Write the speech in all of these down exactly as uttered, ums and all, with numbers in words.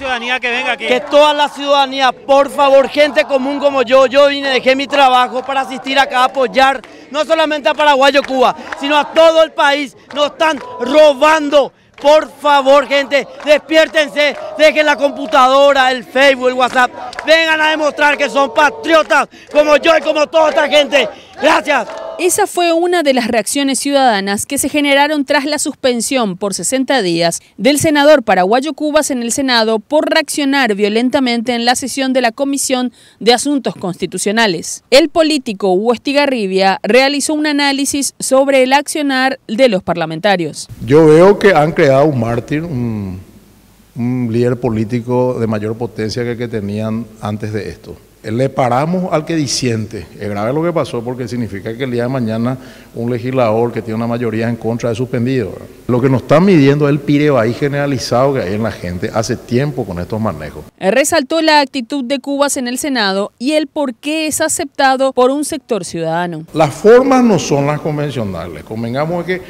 ciudadanía que venga aquí. Que toda la ciudadanía, por favor, gente común como yo, yo vine, dejé mi trabajo para asistir acá a apoyar no solamente a Paraguayo Cuba, sino a todo el país. Nos están robando. Por favor, gente, despiértense, dejen la computadora, el Facebook, el WhatsApp, vengan a demostrar que son patriotas como yo y como toda esta gente. Gracias. Esa fue una de las reacciones ciudadanas que se generaron tras la suspensión por sesenta días del senador paraguayo Cubas en el Senado por reaccionar violentamente en la sesión de la Comisión de Asuntos Constitucionales. El político Hugo Estigarribia realizó un análisis sobre el accionar de los parlamentarios. Yo veo que han creado un mártir, un, un líder político de mayor potencia que el que tenían antes de esto. Le paramos al que disiente. Es grave lo que pasó porque significa que el día de mañana un legislador que tiene una mayoría en contra es suspendido, ¿verdad? Lo que nos están midiendo es el pireo ahí generalizado que hay en la gente hace tiempo con estos manejos. Resaltó la actitud de Cubas en el Senado y el por qué es aceptado por un sector ciudadano. Las formas no son las convencionales. Convengamos que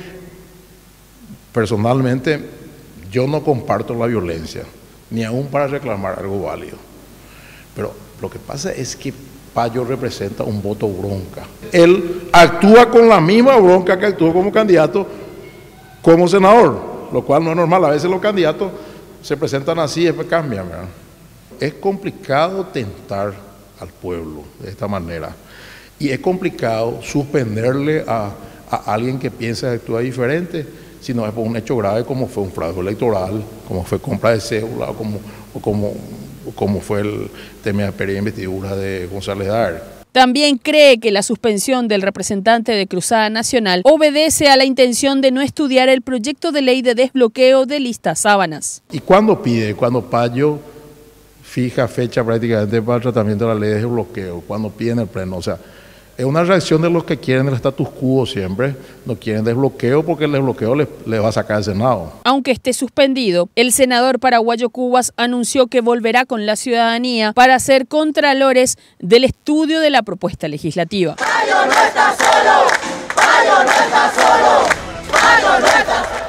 personalmente yo no comparto la violencia, ni aún para reclamar algo válido. Pero lo que pasa es que Payo representa un voto bronca. Él actúa con la misma bronca que actuó como candidato, como senador, lo cual no es normal. A veces los candidatos se presentan así y después cambian, ¿verdad? Es complicado tentar al pueblo de esta manera. Y es complicado suspenderle a, a alguien que piensa y actúa diferente, si no es por un hecho grave como fue un fraude electoral, como fue compra de cédula, o como... O como como fue el tema de la investidura de González Dar. También cree que la suspensión del representante de Cruzada Nacional obedece a la intención de no estudiar el proyecto de ley de desbloqueo de listas sábanas. ¿Y cuándo pide? Cuando Payo fija fecha prácticamente para el tratamiento de la ley de desbloqueo, cuando piden el pleno, o sea, es una reacción de los que quieren el status quo siempre, no quieren desbloqueo porque el desbloqueo les, les va a sacar al Senado. Aunque esté suspendido, el senador paraguayo Cubas anunció que volverá con la ciudadanía para ser contralores del estudio de la propuesta legislativa. Payo no está solo, Payo no está solo, Payo no está solo.